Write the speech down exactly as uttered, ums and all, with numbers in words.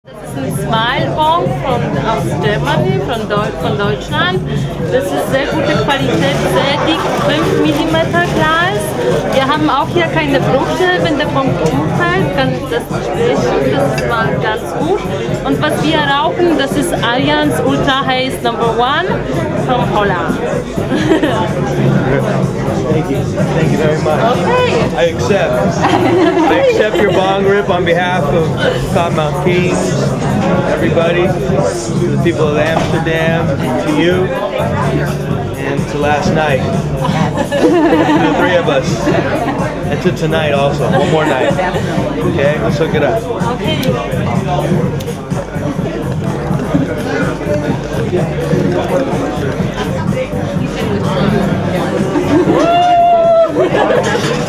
Das ist ein Smile-Bong von, aus Germany, von, Deu von Deutschland. Das ist sehr gute Qualität, sehr dick, fünf Millimeter Glas. Wir haben auch hier keine Bruchstelle, wenn der Bong umfällt, kann das brechen, das ist mal ganz gut. Und was wir rauchen, das ist Allianz Ultra Haze Number One from Holland. Thank you. Thank you very much. Okay. I accept. I accept your bong rip on behalf of Cottonmouth Kings, everybody, to the people of Amsterdam, to you, and to last night. To the three of us. And to tonight also. One more night. Okay, let's hook it up. Okay.